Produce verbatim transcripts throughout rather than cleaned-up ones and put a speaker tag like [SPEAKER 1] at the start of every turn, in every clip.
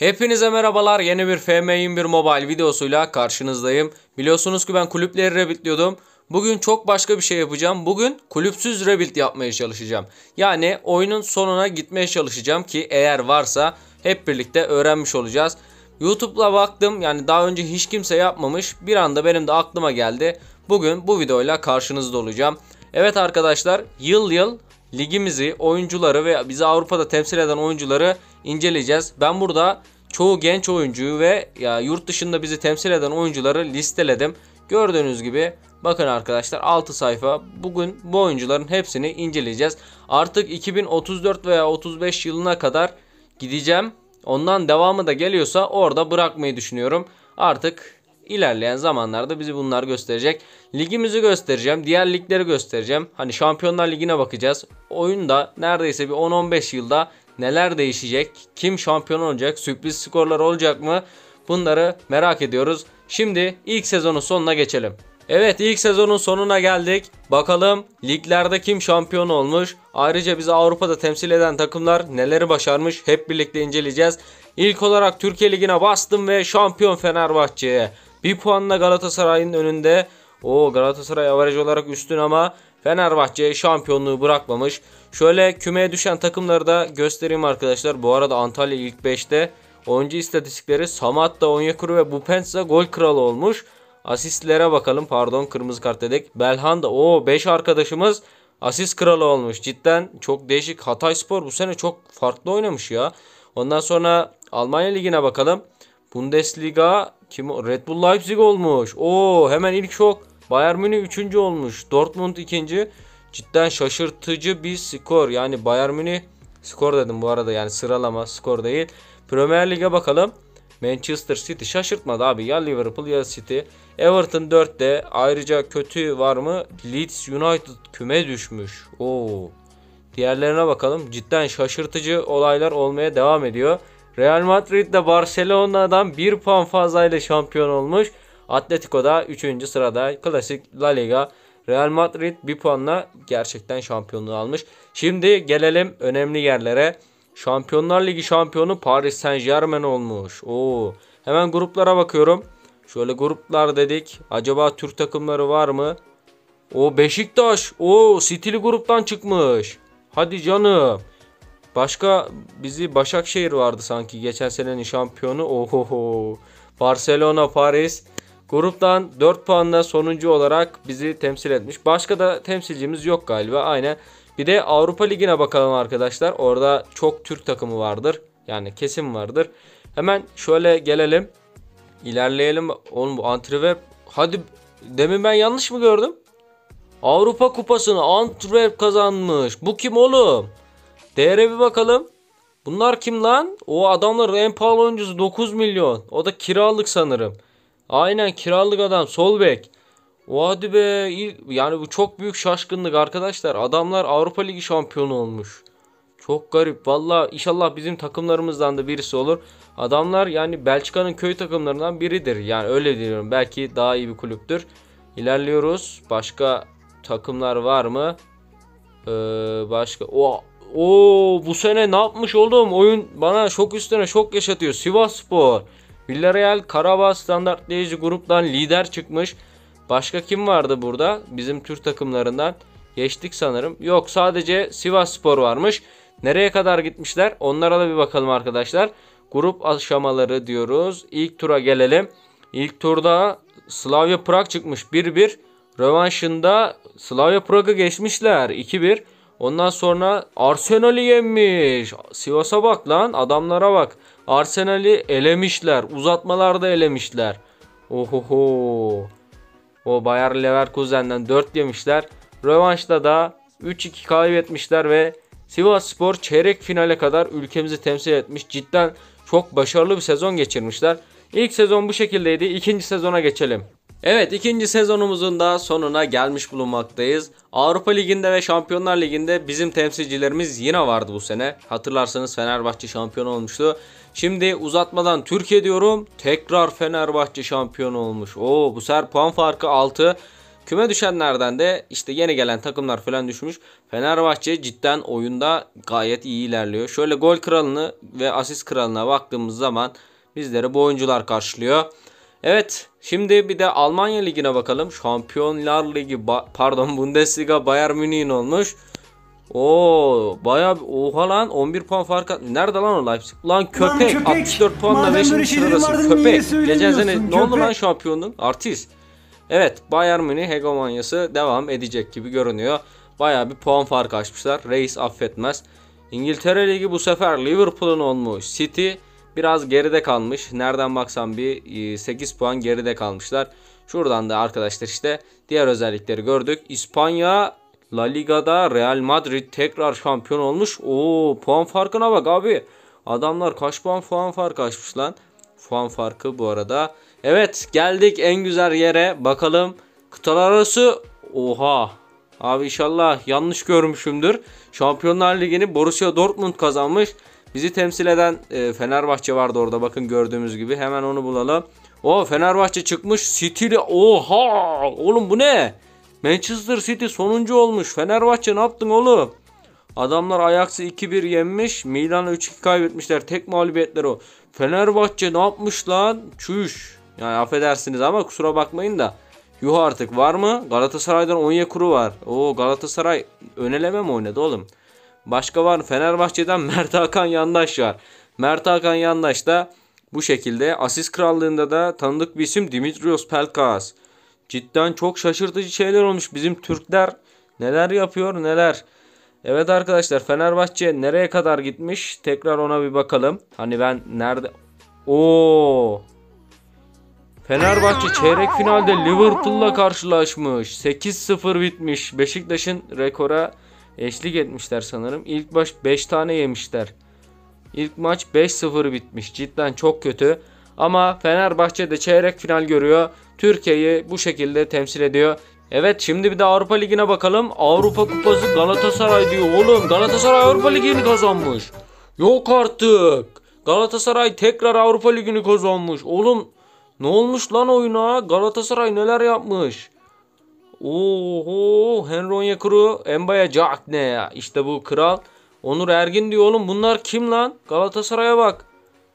[SPEAKER 1] Hepinize merhabalar. Yeni bir F M yirmi bir Mobile videosuyla karşınızdayım. Biliyorsunuz ki ben kulüpleri rebuildliyordum. Bugün çok başka bir şey yapacağım. Bugün kulüpsüz rebuild yapmaya çalışacağım. Yani oyunun sonuna gitmeye çalışacağım ki eğer varsa hep birlikte öğrenmiş olacağız. YouTube'la baktım, yani daha önce hiç kimse yapmamış. Bir anda benim de aklıma geldi. Bugün bu videoyla karşınızda olacağım. Evet arkadaşlar, yıl yıl ligimizi, oyuncuları ve bizi Avrupa'da temsil eden oyuncuları inceleyeceğiz. Ben burada çoğu genç oyuncuyu ve ya yurt dışında bizi temsil eden oyuncuları listeledim. Gördüğünüz gibi bakın arkadaşlar, altı sayfa. Bugün bu oyuncuların hepsini inceleyeceğiz. Artık iki bin otuz dört veya otuz beş yılına kadar gideceğim. Ondan devamı da geliyorsa orada bırakmayı düşünüyorum. Artık ilerleyen zamanlarda bizi bunlar gösterecek. Ligimizi göstereceğim. Diğer ligleri göstereceğim. Hani Şampiyonlar Ligi'ne bakacağız. Oyunda neredeyse bir on on beş yılda neler değişecek? Kim şampiyon olacak? Sürpriz skorlar olacak mı? Bunları merak ediyoruz. Şimdi ilk sezonun sonuna geçelim. Evet, ilk sezonun sonuna geldik. Bakalım liglerde kim şampiyon olmuş? Ayrıca bizi Avrupa'da temsil eden takımlar neleri başarmış? Hep birlikte inceleyeceğiz. İlk olarak Türkiye Ligi'ne bastım ve şampiyon Fenerbahçe'ye. Bir puanla Galatasaray'ın önünde. O Galatasaray averaj olarak üstün ama Fenerbahçe şampiyonluğu bırakmamış. Şöyle kümeye düşen takımları da göstereyim arkadaşlar. Bu arada Antalya ilk beşte. Oyuncu istatistikleri Samatta, Onyekuru ve Bupensa gol kralı olmuş. Asistlere bakalım. Pardon, kırmızı kart dedik. Belhanda, o beş arkadaşımız asist kralı olmuş. Cidden çok değişik. Hatayspor bu sene çok farklı oynamış ya. Ondan sonra Almanya Ligi'ne bakalım. Bundesliga kim? Red Bull Leipzig olmuş. Oo, hemen ilk şok. Bayern Münih üçüncü olmuş. Dortmund ikinci. Cidden şaşırtıcı bir skor. Yani Bayern Münih, skor dedim bu arada, yani sıralama, skor değil. Premier Lig'e bakalım. Manchester City şaşırtmadı abi. Ya Liverpool ya City. Everton dörtte. Ayrıca kötü var mı? Leeds United küme düşmüş. Oo. Diğerlerine bakalım. Cidden şaşırtıcı olaylar olmaya devam ediyor. Real Madrid de Barcelona'dan bir puan fazlayla şampiyon olmuş. Atletico da üçüncü sırada. Klasik La Liga. Real Madrid bir puanla gerçekten şampiyonluğu almış. Şimdi gelelim önemli yerlere. Şampiyonlar Ligi şampiyonu Paris Saint-Germain olmuş. Oo. Hemen gruplara bakıyorum. Şöyle gruplar dedik. Acaba Türk takımları var mı? O Beşiktaş. O City'li gruptan çıkmış. Hadi canım. Başka bizi Başakşehir vardı sanki geçen senenin şampiyonu. Ohoho. Barcelona, Paris. Gruptan dört puanla sonuncu olarak bizi temsil etmiş. Başka da temsilcimiz yok galiba. Aynen. Bir de Avrupa Ligi'ne bakalım arkadaşlar. Orada çok Türk takımı vardır. Yani kesin vardır. Hemen şöyle gelelim. İlerleyelim. Oğlum bu Antwerp. Hadi, demin ben yanlış mı gördüm? Avrupa Kupası'nı Antwerp kazanmış. Bu kim oğlum? Değere bir bakalım. Bunlar kim lan? O adamların en pahalı oyuncusu dokuz milyon. O da kiralık sanırım. Aynen, kiralık adam, sol bek. O hadi be. Yani bu çok büyük şaşkınlık arkadaşlar. Adamlar Avrupa Ligi şampiyonu olmuş. Çok garip. Valla inşallah bizim takımlarımızdan da birisi olur. Adamlar yani Belçika'nın köy takımlarından biridir. Yani öyle diyorum. Belki daha iyi bir kulüptür. İlerliyoruz. Başka takımlar var mı? Ee, başka. O o bu sene ne yapmış oldum? Oyun bana şok üstüne şok yaşatıyor. Sivasspor. Villarreal Karabağ standartlayıcı gruptan lider çıkmış. Başka kim vardı burada? Bizim Türk takımlarından. Geçtik sanırım. Yok, sadece Sivasspor varmış. Nereye kadar gitmişler? Onlara da bir bakalım arkadaşlar. Grup aşamaları diyoruz. İlk tura gelelim. İlk turda Slavia Prag çıkmış bir bir. Rövanşında Slavia Prag'ı geçmişler iki bir. Ondan sonra Arsenal'i yenmiş. Sivas'a bak lan, adamlara bak. Arsenal'i elemişler. Uzatmalarda elemişler. Ohoho. O Bayer Leverkusen'den dört yemişler. Rövanşta da üç iki kaybetmişler ve Sivasspor çeyrek finale kadar ülkemizi temsil etmiş. Cidden çok başarılı bir sezon geçirmişler. İlk sezon bu şekildeydi. İkinci sezona geçelim. Evet, ikinci sezonumuzun da sonuna gelmiş bulunmaktayız. Avrupa Ligi'nde ve Şampiyonlar Ligi'nde bizim temsilcilerimiz yine vardı bu sene. Hatırlarsanız Fenerbahçe şampiyon olmuştu. Şimdi uzatmadan Türkiye diyorum. Tekrar Fenerbahçe şampiyon olmuş. Oo, bu sefer puan farkı altı. Küme düşenlerden de işte yeni gelen takımlar falan düşmüş. Fenerbahçe cidden oyunda gayet iyi ilerliyor. Şöyle gol kralını ve asist kralına baktığımız zaman bizleri bu oyuncular karşılıyor. Evet, şimdi bir de Almanya Ligi'ne bakalım. Şampiyonlar Ligi pardon Bundesliga Bayern Münih'in olmuş. Oo bayağı oha lan, on bir puan fark at. Nerede lan o Leipzig? Lan köpek,
[SPEAKER 2] Lan köpek.
[SPEAKER 1] altmış dört puanla
[SPEAKER 2] Madem
[SPEAKER 1] beşinci
[SPEAKER 2] böyle şeylerin
[SPEAKER 1] sıradasın.
[SPEAKER 2] vardı, niye
[SPEAKER 1] Köpek. Geçen sene
[SPEAKER 2] söylemiyorsun,
[SPEAKER 1] ne oldu
[SPEAKER 2] köpek?
[SPEAKER 1] lan şampiyonluk? Artist. Evet, Bayern Münih hegemonyası devam edecek gibi görünüyor. Bayağı bir puan farkı açmışlar. Reis affetmez. İngiltere Ligi bu sefer Liverpool'un olmuş. City biraz geride kalmış. Nereden baksan bir sekiz puan geride kalmışlar. Şuradan da arkadaşlar işte diğer özellikleri gördük. İspanya La Liga'da Real Madrid tekrar şampiyon olmuş. Oo, puan farkına bak abi. Adamlar kaç puan puan farkı açmış lan. Puan farkı bu arada. Evet, geldik en güzel yere. Bakalım kıtalar arası. Oha. Abi inşallah yanlış görmüşümdür. Şampiyonlar Ligi'ni Borussia Dortmund kazanmış. Bizi temsil eden e, Fenerbahçe vardı orada. Bakın gördüğümüz gibi. Hemen onu bulalım. O Fenerbahçe çıkmış. City'li. Oha. Oğlum bu ne? Manchester City sonuncu olmuş. Fenerbahçe ne yaptın oğlum? Adamlar Ajax'ı iki bir yenmiş. Milan'ı üç iki kaybetmişler. Tek mağlubiyetleri o. Fenerbahçe ne yapmış lan? Çüş. Yani affedersiniz ama kusura bakmayın da. Yuh artık, var mı? Galatasaray'dan Onyekuru var. Oo, Galatasaray öneleme mi oynadı oğlum? Başka var mı? Fenerbahçe'den Mert Hakan Yandaş var. Mert Hakan Yandaş da bu şekilde. Asist krallığında da tanıdık bir isim Dimitrios Pelkas. Cidden çok şaşırtıcı şeyler olmuş. Bizim Türkler neler yapıyor neler. Evet arkadaşlar, Fenerbahçe nereye kadar gitmiş? Tekrar ona bir bakalım. Hani ben nerede? Oo. Fenerbahçe çeyrek finalde Liverpool'la karşılaşmış. sekiz sıfır bitmiş. Beşiktaş'ın rekora eşlik etmişler sanırım. İlk baş beş tane yemişler. İlk maç beş sıfır bitmiş. Cidden çok kötü. Ama Fenerbahçe de çeyrek final görüyor. Türkiye'yi bu şekilde temsil ediyor. Evet, şimdi bir de Avrupa Ligi'ne bakalım. Avrupa Kupası Galatasaray diyor. Oğlum Galatasaray Avrupa Ligi'ni kazanmış. Yok artık. Galatasaray tekrar Avrupa Ligi'ni kazanmış. Oğlum ne olmuş lan oyuna? Galatasaray neler yapmış? Oho, Henry Onyekuru, Embaya Cagne ya. İşte bu kral. Onur Ergin diyor oğlum. Bunlar kim lan? Galatasaray'a bak.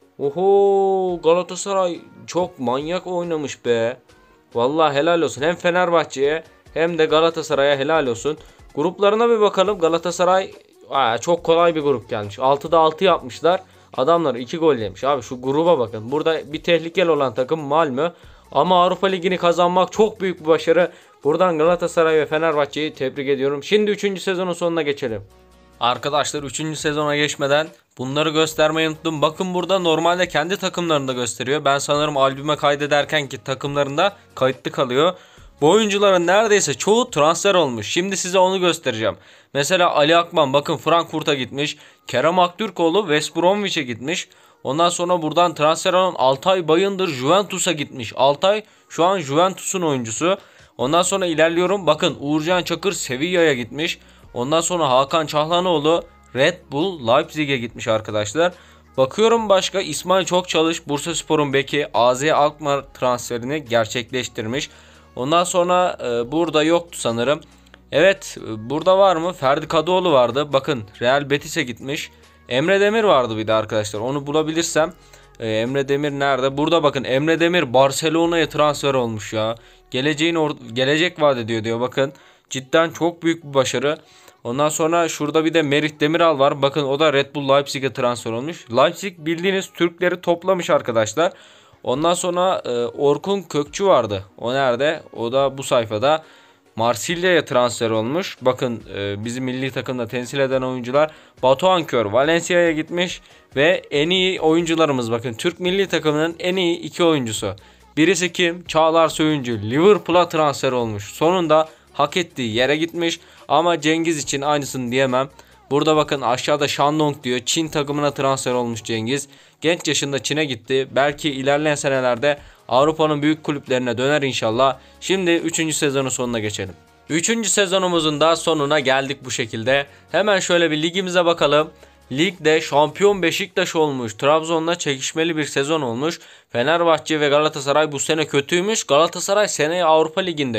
[SPEAKER 1] Oho, Galatasaray çok manyak oynamış be. Vallahi helal olsun. Hem Fenerbahçe'ye hem de Galatasaray'a helal olsun. Gruplarına bir bakalım. Galatasaray aa, çok kolay bir grup gelmiş. altıda altı yapmışlar. Adamlar iki gol yemiş. Abi şu gruba bakın. Burada bir tehlikeli olan takım Malmö. Ama Avrupa Ligi'ni kazanmak çok büyük bir başarı. Buradan Galatasaray ve Fenerbahçe'yi tebrik ediyorum. Şimdi üçüncü sezonun sonuna geçelim. Arkadaşlar üçüncü sezona geçmeden bunları göstermeyi unuttum. Bakın burada normalde kendi takımlarında gösteriyor. Ben sanırım albüme kaydederken ki takımlarında kayıtlı kalıyor. Bu oyuncuların neredeyse çoğu transfer olmuş. Şimdi size onu göstereceğim. Mesela Ali Akman bakın Frankfurt'a gitmiş. Kerem Aktürkoğlu West Bromwich'e gitmiş. Ondan sonra buradan transfer olan Altay Bayındır Juventus'a gitmiş. Altay şu an Juventus'un oyuncusu. Ondan sonra ilerliyorum. Bakın Uğurcan Çakır Sevilla'ya gitmiş. Ondan sonra Hakan Çahlanoğlu Red Bull Leipzig'e gitmiş arkadaşlar. Bakıyorum başka İsmail Çokçalış Bursaspor'un beki A Z Alkmaar transferini gerçekleştirmiş. Ondan sonra e, burada yoktu sanırım. Evet, e, burada var mı? Ferdi Kadıoğlu vardı. Bakın Real Betis'e gitmiş. Emre Demir vardı bir de arkadaşlar. Onu bulabilirsem. E, Emre Demir nerede? Burada bakın Emre Demir Barcelona'ya transfer olmuş ya. Geleceğin gelecek vaat ediyor diyor bakın. Cidden çok büyük bir başarı. Ondan sonra şurada bir de Merih Demiral var. Bakın o da Red Bull Leipzig'e transfer olmuş. Leipzig bildiğiniz Türkleri toplamış arkadaşlar. Ondan sonra e, Orkun Kökçü vardı. O nerede? O da bu sayfada. Marsilya'ya transfer olmuş. Bakın e, bizim milli takımda temsil eden oyuncular. Batuhan Kör Valencia'ya gitmiş. Ve en iyi oyuncularımız bakın. Türk milli takımının en iyi iki oyuncusu. Birisi kim? Çağlar Söyüncü. Liverpool'a transfer olmuş. Sonunda hak ettiği yere gitmiş. Ama Cengiz için aynısını diyemem. Burada bakın aşağıda Shandong diyor. Çin takımına transfer olmuş Cengiz. Genç yaşında Çin'e gitti. Belki ilerleyen senelerde Avrupa'nın büyük kulüplerine döner inşallah. Şimdi üçüncü sezonun sonuna geçelim. üçüncü sezonumuzun da sonuna geldik bu şekilde. Hemen şöyle bir ligimize bakalım. Ligde şampiyon Beşiktaş olmuş. Trabzon'la çekişmeli bir sezon olmuş. Fenerbahçe ve Galatasaray bu sene kötüymüş. Galatasaray seneye Avrupa Ligi'nde yok.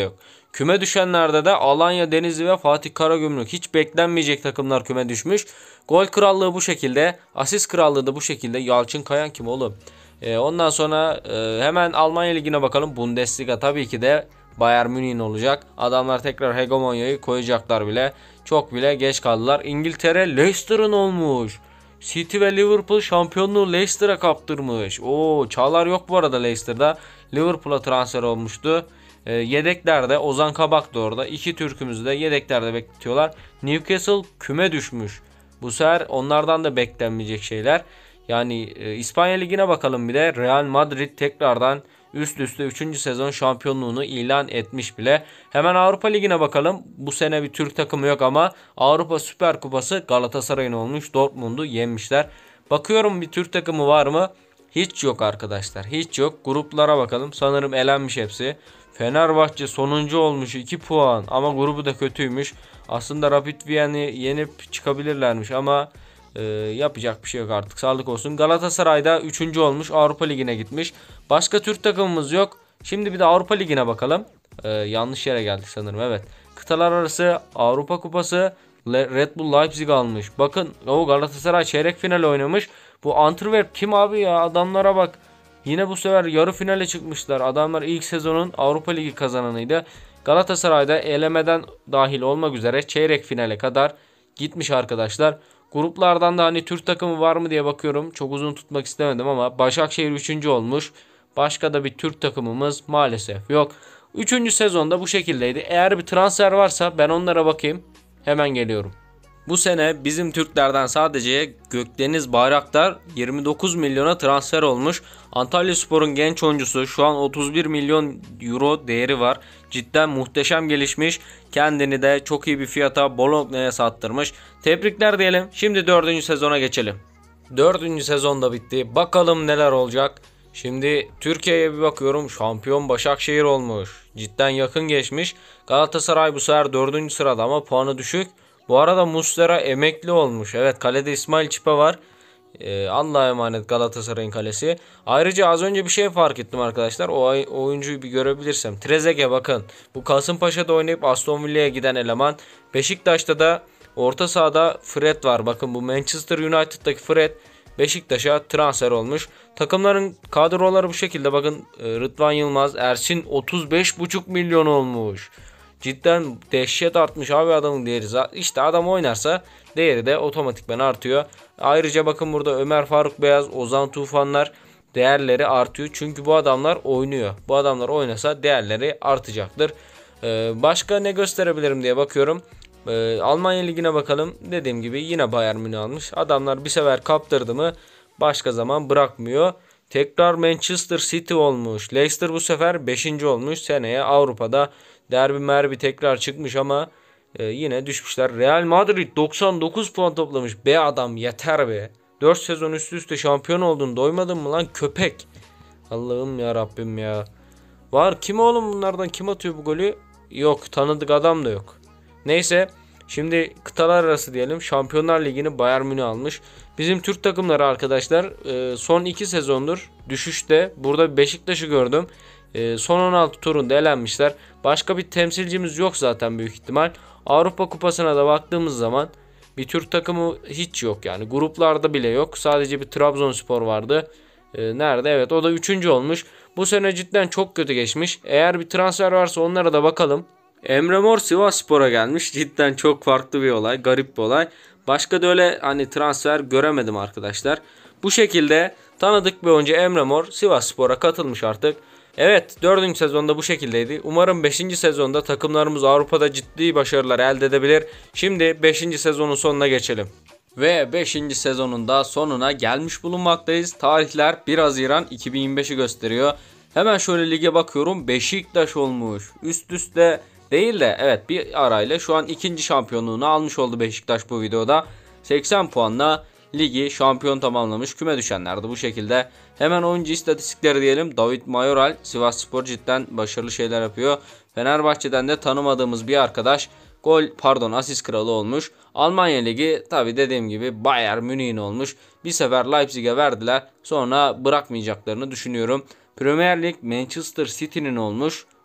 [SPEAKER 1] Küme düşenlerde de Alanya, Denizli ve Fatih Karagümrük, hiç beklenmeyecek takımlar küme düşmüş. Gol krallığı bu şekilde. Asist krallığı da bu şekilde. Yalçın Kayan kim oğlum? Ee, ondan sonra e, hemen Almanya Ligi'ne bakalım. Bundesliga tabii ki de Bayern Münih'in olacak. Adamlar tekrar hegemonyayı koyacaklar bile. Çok bile geç kaldılar. İngiltere Leicester'ın olmuş. City ve Liverpool şampiyonluğu Leicester'a kaptırmış. Oo, Çağlar yok bu arada Leicester'da. Liverpool'a transfer olmuştu. E, yedeklerde Ozan Kabak da orada. İki Türk'ümüzü de yedeklerde bekletiyorlar. Newcastle küme düşmüş. Bu sefer onlardan da beklenmeyecek şeyler. Yani e, İspanya Ligi'ne bakalım bir de. Real Madrid tekrardan üst üste üçüncü sezon şampiyonluğunu ilan etmiş bile. Hemen Avrupa Ligi'ne bakalım. Bu sene bir Türk takımı yok ama Avrupa Süper Kupası Galatasaray'ın olmuş. Dortmund'u yenmişler. Bakıyorum bir Türk takımı var mı? Hiç yok arkadaşlar. Hiç yok. Gruplara bakalım. Sanırım elenmiş hepsi. Fenerbahçe sonuncu olmuş, iki puan ama grubu da kötüymüş. Aslında Rapid Viena'yı yenip çıkabilirlermiş ama e, yapacak bir şey yok artık. Sağlık olsun. Galatasaray'da üçüncü olmuş, Avrupa Ligi'ne gitmiş. Başka Türk takımımız yok. Şimdi bir de Avrupa Ligi'ne bakalım. E, yanlış yere geldik sanırım, evet. Kıtalar arası Avrupa Kupası Red Bull Leipzig almış. Bakın o Galatasaray çeyrek final oynamış. Bu Antwerp kim abi ya, adamlara bak. Yine bu sefer yarı finale çıkmışlar. Adamlar ilk sezonun Avrupa Ligi kazananıydı. Galatasaray'da elemeden dahil olmak üzere çeyrek finale kadar gitmiş arkadaşlar. Gruplardan da hani Türk takımı var mı diye bakıyorum. Çok uzun tutmak istemedim ama Başakşehir üçüncü olmuş. Başka da bir Türk takımımız maalesef yok. üçüncü sezonda bu şekildeydi. Eğer bir transfer varsa ben onlara bakayım. Hemen geliyorum. Bu sene bizim Türklerden sadece Gökdeniz Bayraktar yirmi dokuz milyona transfer olmuş. Antalyaspor'un genç oyuncusu, şu an otuz bir milyon euro değeri var. Cidden muhteşem gelişmiş. Kendini de çok iyi bir fiyata Bologna'ya sattırmış. Tebrikler diyelim. Şimdi dördüncü sezona geçelim. dördüncü sezon da bitti. Bakalım neler olacak. Şimdi Türkiye'ye bir bakıyorum. Şampiyon Başakşehir olmuş. Cidden yakın geçmiş. Galatasaray bu sefer dördüncü sırada ama puanı düşük. Bu arada Muslera emekli olmuş. Evet, kalede İsmail Çipe var. Ee, Allah'a emanet Galatasaray'ın kalesi. Ayrıca az önce bir şey fark ettim arkadaşlar. O oyuncuyu bir görebilirsem. Trezeguet bakın. Bu Kasımpaşa'da oynayıp Aston Villa'ya giden eleman. Beşiktaş'ta da orta sahada Fred var. Bakın bu Manchester United'daki Fred Beşiktaş'a transfer olmuş. Takımların kadroları bu şekilde. Bakın Rıdvan Yılmaz, Ersin otuz beş buçuk milyon olmuş. Cidden dehşet artmış abi adamın değeri. İşte adam oynarsa değeri de otomatikman artıyor. Ayrıca bakın burada Ömer Faruk Beyaz, Ozan Tufanlar değerleri artıyor. Çünkü bu adamlar oynuyor. Bu adamlar oynasa değerleri artacaktır. Ee, başka ne gösterebilirim diye bakıyorum. Ee, Almanya Ligi'ne bakalım. Dediğim gibi yine Bayern Münih almış. Adamlar bir sefer kaptırdı mı başka zaman bırakmıyor. Tekrar Manchester City olmuş. Leicester bu sefer beşinci olmuş. Seneye Avrupa'da derbi merbi tekrar çıkmış ama e, yine düşmüşler. Real Madrid doksan dokuz puan toplamış. Be adam yeter be. dört sezon üst üste şampiyon oldun. Doymadın mı lan köpek? Allah'ım ya Rabbim ya. Var kim oğlum bunlardan, kim atıyor bu golü? Yok, tanıdık adam da yok. Neyse. Şimdi kıtalar arası diyelim. Şampiyonlar Ligi'ni Bayern Münih almış. Bizim Türk takımları arkadaşlar e, son iki sezondur düşüşte. Burada Beşiktaş'ı gördüm. E, son on altı turunda elenmişler. Başka bir temsilcimiz yok zaten büyük ihtimal. Avrupa Kupası'na da baktığımız zaman bir Türk takımı hiç yok yani. Gruplarda bile yok. Sadece bir Trabzonspor vardı. E, nerede? Evet, o da üçüncü olmuş. Bu sene cidden çok kötü geçmiş. Eğer bir transfer varsa onlara da bakalım. Emre Mor Sivasspor'a gelmiş. Cidden çok farklı bir olay. Garip bir olay. Başka da öyle hani transfer göremedim arkadaşlar. Bu şekilde tanıdık bir oyuncu Emre Mor Sivasspor'a katılmış artık. Evet, dördüncü sezonda bu şekildeydi. Umarım beşinci sezonda takımlarımız Avrupa'da ciddi başarılar elde edebilir. Şimdi beşinci sezonun sonuna geçelim. Ve beşinci sezonun da sonuna gelmiş bulunmaktayız. Tarihler bir Haziran iki bin yirmi beşi gösteriyor. Hemen şöyle lige bakıyorum. Beşiktaş olmuş. Üst üste değil de evet bir arayla şu an ikinci şampiyonluğunu almış oldu Beşiktaş bu videoda. seksen puanla ligi şampiyon tamamlamış. Küme düşenler de bu şekilde. Hemen oyuncu istatistikleri diyelim. David Mayoral Sivasspor cidden başarılı şeyler yapıyor. Fenerbahçe'den de tanımadığımız bir arkadaş gol pardon asist kralı olmuş. Almanya Ligi tabi dediğim gibi Bayern Münih'in olmuş. Bir sefer Leipzig'e verdiler. Sonra bırakmayacaklarını düşünüyorum. Premier Lig Manchester City'nin olmuş.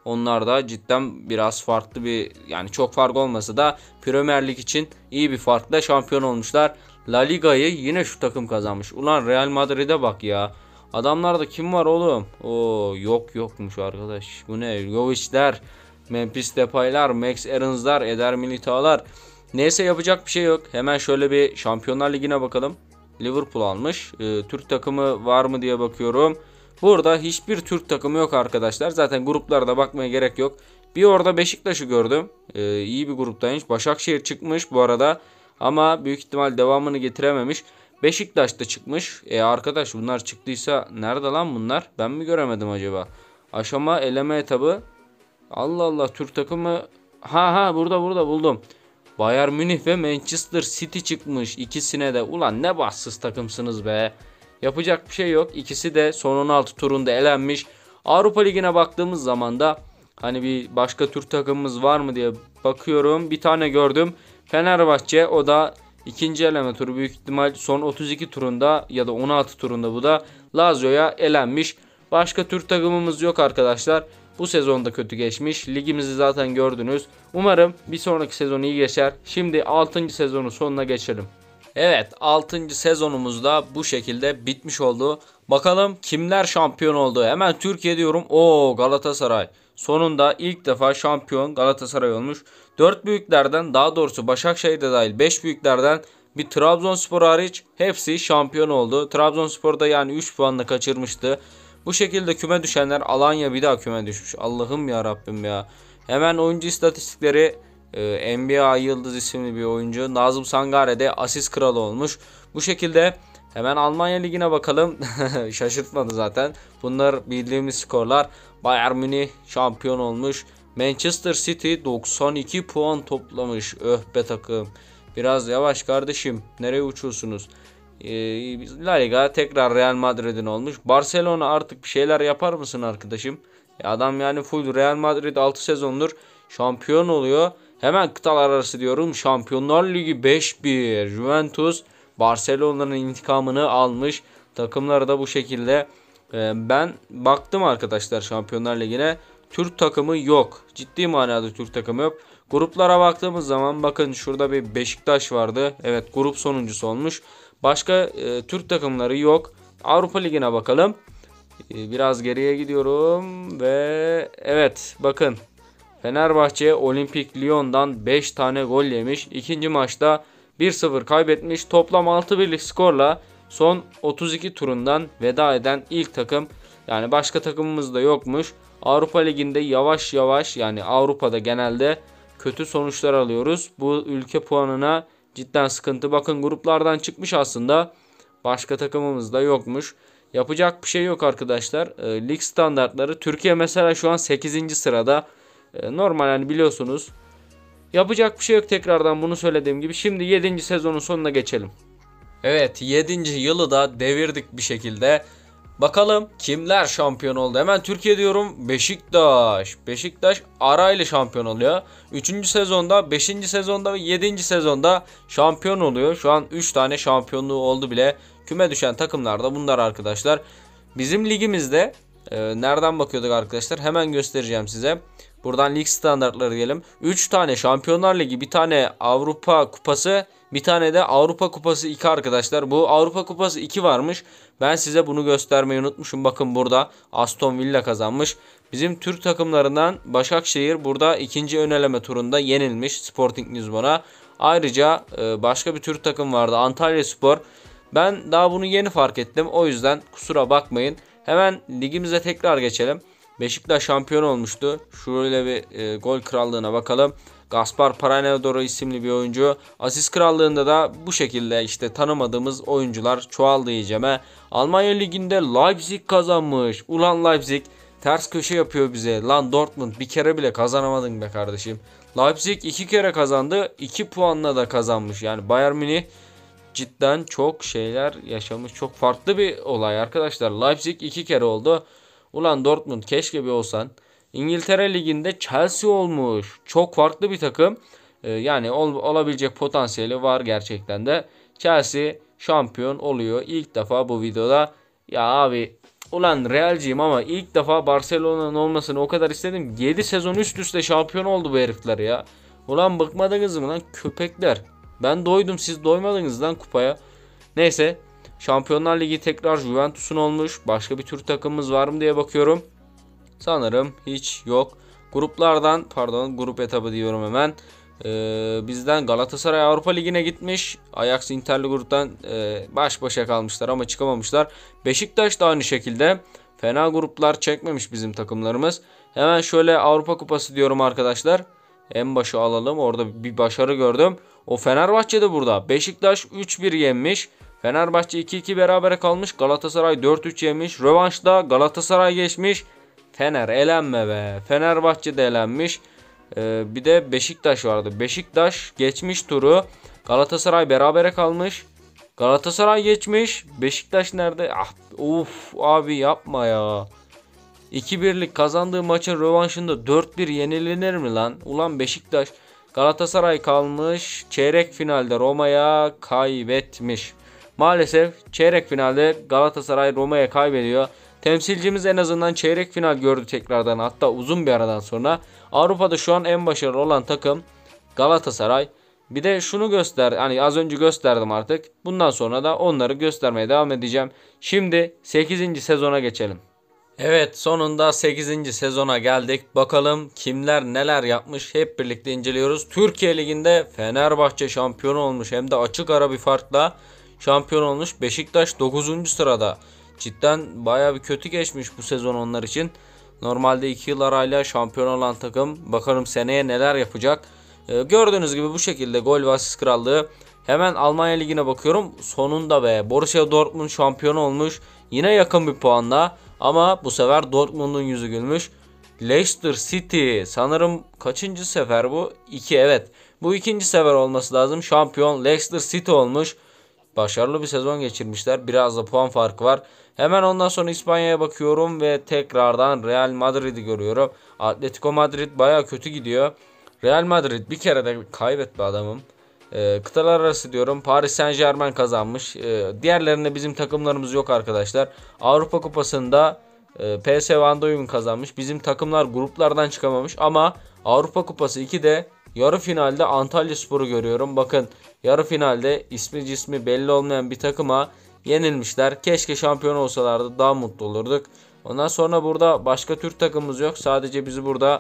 [SPEAKER 1] Onlar da cidden biraz farklı bir, yani çok fark olmasa da Premier Lig için iyi bir farkla şampiyon olmuşlar. La Liga'yı yine şu takım kazanmış. Ulan Real Madrid'e bak ya. Adamlarda kim var oğlum? Oo, yok yokmuş arkadaş. Bu ne? Jovic'ler, Memphis Depay'lar, Max Aarons'lar, Eder Militao'lar. Neyse, yapacak bir şey yok. Hemen şöyle bir Şampiyonlar Ligi'ne bakalım. Liverpool almış. Ee, Türk takımı var mı diye bakıyorum. Burada hiçbir Türk takımı yok arkadaşlar. Zaten gruplarda bakmaya gerek yok. Bir orada Beşiktaş'ı gördüm. Ee, iyi bir gruptaymış. Başakşehir çıkmış bu arada. Ama büyük ihtimal devamını getirememiş. Beşiktaş da çıkmış. E arkadaş, bunlar çıktıysa nerede lan bunlar? Ben mi göremedim acaba? Aşama eleme etabı. Allah Allah, Türk takımı. Ha ha, burada burada buldum. Bayern Münih ve Manchester City çıkmış. İkisine de. Ulan ne bahtsız takımsınız be. Yapacak bir şey yok. İkisi de son on altı turunda elenmiş. Avrupa Ligi'ne baktığımız zaman da hani bir başka Türk takımımız var mı diye bakıyorum. Bir tane gördüm. Fenerbahçe, o da ikinci eleme turu, büyük ihtimal son otuz iki turunda ya da on altı turunda bu da Lazio'ya elenmiş. Başka Türk takımımız yok arkadaşlar. Bu sezonda kötü geçmiş. Ligimizi zaten gördünüz. Umarım bir sonraki sezon iyi geçer. Şimdi altıncı sezonun sonuna geçelim. Evet, altıncı sezonumuz da bu şekilde bitmiş oldu. Bakalım kimler şampiyon oldu. Hemen Türkiye diyorum. Oo, Galatasaray. Sonunda ilk defa şampiyon Galatasaray olmuş. dört büyüklerden, daha doğrusu Başakşehir'de dahil beş büyüklerden bir Trabzonspor hariç hepsi şampiyon oldu. Trabzonspor da yani üç puanla kaçırmıştı. Bu şekilde küme düşenler, Alanya bir daha küme düşmüş. Allah'ım ya Rabbim ya. Hemen oyuncu istatistikleri, e, N B A Yıldız isimli bir oyuncu Nazım Sangare de asist kralı olmuş. Bu şekilde hemen Almanya Ligi'ne bakalım. Şaşırtmadı zaten. Bunlar bildiğimiz skorlar. Bayern Münih şampiyon olmuş. Manchester City doksan iki puan toplamış. Öh be takım. Biraz yavaş kardeşim. Nereye uçuyorsunuz? Ee, La Liga tekrar Real Madrid'in olmuş. Barcelona artık bir şeyler yapar mısın arkadaşım? Ya adam yani full Real Madrid altı sezondur şampiyon oluyor. Hemen kıtalar arası diyorum. Şampiyonlar Ligi beş bir. Juventus Barcelona'nın intikamını almış. Takımları da bu şekilde. Ee, ben baktım arkadaşlar Şampiyonlar Ligi'ne. Türk takımı yok. Ciddi manada Türk takımı yok. Gruplara baktığımız zaman bakın, şurada bir Beşiktaş vardı. Evet, grup sonuncusu olmuş. Başka e, Türk takımları yok. Avrupa Ligi'ne bakalım. E, biraz geriye gidiyorum ve evet bakın. Fenerbahçe Olimpik Lyon'dan beş tane gol yemiş. İkinci maçta bir sıfır kaybetmiş. Toplam altı birlik skorla son otuz iki turundan veda eden ilk takım. Yani başka takımımız da yokmuş. Avrupa Ligi'nde yavaş yavaş, yani Avrupa'da genelde kötü sonuçlar alıyoruz. Bu ülke puanına cidden sıkıntı. Bakın, gruplardan çıkmış aslında. Başka takımımız da yokmuş. Yapacak bir şey yok arkadaşlar. E, lig standartları. Türkiye mesela şu an sekizinci sırada. E, normal, yani biliyorsunuz. Yapacak bir şey yok, tekrardan bunu söylediğim gibi. Şimdi yedinci sezonun sonuna geçelim. Evet, yedinci yılı da devirdik bir şekilde. Bakalım kimler şampiyon oldu. Hemen Türkiye diyorum. Beşiktaş. Beşiktaş arayla şampiyon oluyor. üçüncü sezonda, beşinci sezonda ve yedinci sezonda şampiyon oluyor. Şu an üç tane şampiyonluğu oldu bile. Küme düşen takımlar da bunlar arkadaşlar. Bizim ligimizde e, nereden bakıyorduk arkadaşlar? Hemen göstereceğim size. Buradan lig standartları diyelim. üç tane Şampiyonlar Ligi, bir tane Avrupa Kupası, bir tane de Avrupa Kupası iki arkadaşlar. Bu Avrupa Kupası iki varmış. Ben size bunu göstermeyi unutmuşum. Bakın, burada Aston Villa kazanmış. Bizim Türk takımlarından Başakşehir burada ikinci ön eleme turunda yenilmiş Sporting Lisbon'a. Ayrıca başka bir Türk takım vardı, Antalyaspor. Ben daha bunu yeni fark ettim. O yüzden kusura bakmayın. Hemen ligimize tekrar geçelim. Beşiktaş şampiyon olmuştu. Şöyle bir e, gol krallığına bakalım. Gaspar Paranedoro isimli bir oyuncu. Asist krallığında da bu şekilde işte tanımadığımız oyuncular çoğaldı iyiceme. Almanya Ligi'nde Leipzig kazanmış. Ulan Leipzig ters köşe yapıyor bize. Lan Dortmund bir kere bile kazanamadın be kardeşim. Leipzig iki kere kazandı. iki puanla da kazanmış. Yani Bayern Münih cidden çok şeyler yaşamış. Çok farklı bir olay arkadaşlar. Leipzig iki kere oldu. Ulan Dortmund keşke bir olsan. İngiltere Ligi'nde Chelsea olmuş. Çok farklı bir takım. Ee, yani ol, olabilecek potansiyeli var gerçekten de. Chelsea şampiyon oluyor. İlk defa bu videoda. Ya abi Ulan Realciyim ama ilk defa Barcelona'nın olmasını o kadar istedim. yedi sezon üst üste şampiyon oldu bu herifler ya. Ulan bıkmadınız mı lan köpekler? Ben doydum, siz doymadınız lan kupaya. Neyse, Şampiyonlar Ligi tekrar Juventus'un olmuş. Başka bir Türk takımımız var mı diye bakıyorum. Sanırım hiç yok. Gruplardan, pardon, grup etabı diyorum hemen. Ee, bizden Galatasaray Avrupa Ligi'ne gitmiş. Ajax Inter'li gruptan e, baş başa kalmışlar ama çıkamamışlar. Beşiktaş da aynı şekilde. Fena gruplar çekmemiş bizim takımlarımız. Hemen şöyle Avrupa Kupası diyorum arkadaşlar. En başı alalım. Orada bir başarı gördüm. O Fenerbahçe de burada. Beşiktaş üç bir yenmiş. Fenerbahçe iki iki berabere kalmış. Galatasaray dört üç yenmiş. Rövanşta Galatasaray geçmiş. Fener elenme be. Fenerbahçe de elenmiş. Ee, bir de Beşiktaş vardı. Beşiktaş geçmiş turu. Galatasaray berabere kalmış. Galatasaray geçmiş. Beşiktaş nerede? Ah, uf abi yapma ya. iki birlik kazandığı maçın rövanşında dört bir yenilenir mi lan? Ulan Beşiktaş. Galatasaray kalmış. Çeyrek finalde Roma'ya kaybetmiş. Maalesef çeyrek finalde Galatasaray Roma'ya kaybediyor. Temsilcimiz en azından çeyrek final gördü tekrardan, hatta uzun bir aradan sonra. Avrupa'da şu an en başarılı olan takım Galatasaray. Bir de şunu göster, hani az önce gösterdim artık. Bundan sonra da onları göstermeye devam edeceğim. Şimdi sekizinci sezona geçelim. Evet, sonunda sekizinci sezona geldik. Bakalım kimler neler yapmış hep birlikte inceliyoruz. Türkiye Ligi'nde Fenerbahçe şampiyon olmuş, hem de açık ara bir farkla şampiyon olmuş. Beşiktaş dokuzuncu sırada. Cidden baya bir kötü geçmiş bu sezon onlar için. Normalde iki yıl arayla şampiyon olan takım. Bakalım seneye neler yapacak. Ee, gördüğünüz gibi bu şekilde gol ve asist krallığı. Hemen Almanya Ligi'ne bakıyorum. Sonunda be, Borussia Dortmund şampiyon olmuş. Yine yakın bir puanla. Ama bu sefer Dortmund'un yüzü gülmüş. Leicester City sanırım kaçıncı sefer bu? iki, evet. Bu ikinci sefer olması lazım. Şampiyon Leicester City olmuş. Başarılı bir sezon geçirmişler. Biraz da puan farkı var. Hemen ondan sonra İspanya'ya bakıyorum ve tekrardan Real Madrid'i görüyorum. Atletico Madrid baya kötü gidiyor. Real Madrid bir kere de kaybetti adamım. E, kıtalar arası diyorum. Paris Saint-Germain kazanmış. E, diğerlerinde bizim takımlarımız yok arkadaşlar. Avrupa Kupası'nda e, P S V Eindhoven kazanmış. Bizim takımlar gruplardan çıkamamış ama Avrupa Kupası iki'de yarı finalde Antalyaspor'u görüyorum. Bakın, yarı finalde ismi cismi belli olmayan bir takıma yenilmişler. Keşke şampiyon olsalardı, daha mutlu olurduk. Ondan sonra burada başka Türk takımımız yok. Sadece bizi burada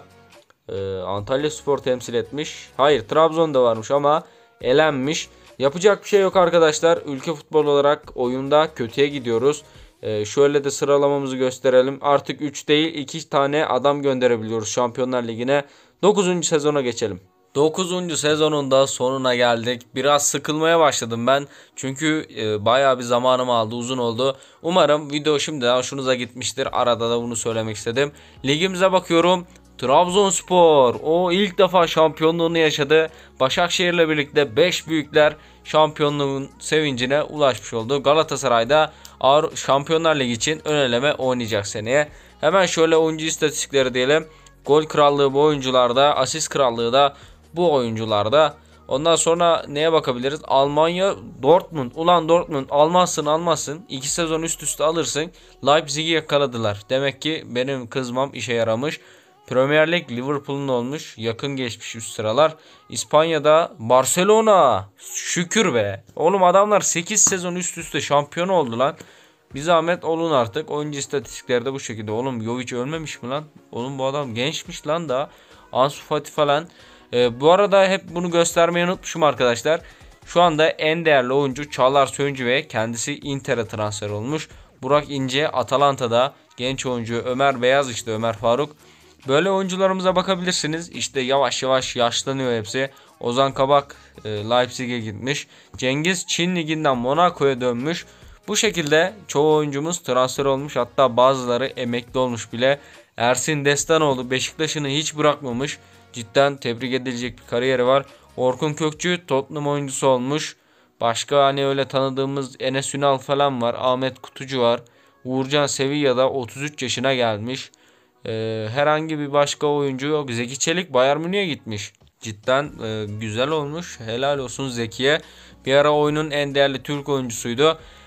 [SPEAKER 1] e, Antalyaspor temsil etmiş. Hayır, Trabzon'da varmış ama elenmiş. Yapacak bir şey yok arkadaşlar. Ülke futbol olarak oyunda kötüye gidiyoruz. Ee, şöyle de sıralamamızı gösterelim. Artık üç değil iki tane adam gönderebiliyoruz Şampiyonlar Ligi'ne. dokuzuncu sezona geçelim. dokuzuncu sezonun da sonuna geldik. Biraz sıkılmaya başladım ben. Çünkü e, bayağı bir zamanımı aldı, uzun oldu. Umarım video şimdiden hoşunuza gitmiştir. Arada da bunu söylemek istedim. Ligimize bakıyorum. Trabzonspor o ilk defa şampiyonluğunu yaşadı. Başakşehir'le birlikte beş büyükler şampiyonluğun sevincine ulaşmış oldu. Galatasaray'da Şampiyonlar Ligi için ön eleme oynayacak seneye. Hemen şöyle oyuncu istatistikleri diyelim. Gol krallığı bu oyuncularda, asist krallığı da bu oyuncularda. Ondan sonra neye bakabiliriz? Almanya, Dortmund. Ulan Dortmund almazsın almazsın. iki sezon üst üste alırsın. Leipzig'i yakaladılar. Demek ki benim kızmam işe yaramış. Premier Lig Liverpool'un olmuş. Yakın geçmiş üst sıralar. İspanya'da Barcelona. Şükür be. Oğlum adamlar sekiz sezon üst üste şampiyon oldu lan. Bir zahmet olun artık. Oyuncu istatistikleri de bu şekilde. Oğlum Jovic ölmemiş mi lan? Oğlum bu adam gençmiş lan da. Ansu Fati falan. Ee, bu arada hep bunu göstermeyi unutmuşum arkadaşlar. Şu anda en değerli oyuncu Çağlar Söyüncü ve kendisi Inter'e transfer olmuş. Burak İnce Atalanta'da, genç oyuncu Ömer Beyaz, işte Ömer Faruk. Böyle oyuncularımıza bakabilirsiniz. İşte yavaş yavaş yaşlanıyor hepsi. Ozan Kabak e, Leipzig'e gitmiş. Cengiz Çin Ligi'nden Monaco'ya dönmüş. Bu şekilde çoğu oyuncumuz transfer olmuş. Hatta bazıları emekli olmuş bile. Ersin Destanoğlu Beşiktaş'ını hiç bırakmamış. Cidden tebrik edilecek bir kariyeri var. Orkun Kökçü Tottenham oyuncusu olmuş. Başka hani öyle tanıdığımız Enes Ünal falan var. Ahmet Kutucu var. Uğurcan Sevilla'da otuz üç yaşına gelmiş. Ee, herhangi bir başka oyuncu yok. Zeki Çelik Bayern Münih'e gitmiş. Cidden e, güzel olmuş. Helal olsun Zeki'ye. Bir ara oyunun en değerli Türk oyuncusuydu.